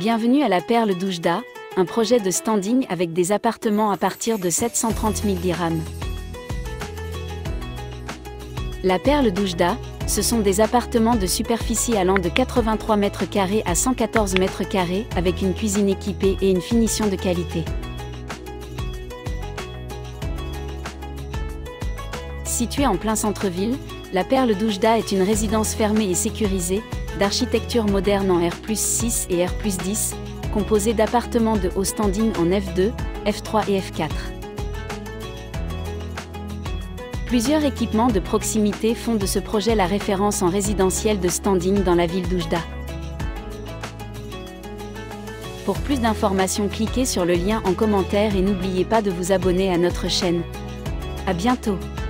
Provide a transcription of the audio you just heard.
Bienvenue à la Perle d'Oujda, un projet de standing avec des appartements à partir de 730 000 dirhams. La Perle d'Oujda, ce sont des appartements de superficie allant de 83 mètres carrés à 114 mètres carrés avec une cuisine équipée et une finition de qualité. Située en plein centre-ville, la Perle d'Oujda est une résidence fermée et sécurisée, d'architecture moderne en R+6 et R+10, composée d'appartements de haut standing en F2, F3 et F4. Plusieurs équipements de proximité font de ce projet la référence en résidentiel de standing dans la ville d'Oujda. Pour plus d'informations, cliquez sur le lien en commentaire et n'oubliez pas de vous abonner à notre chaîne. À bientôt!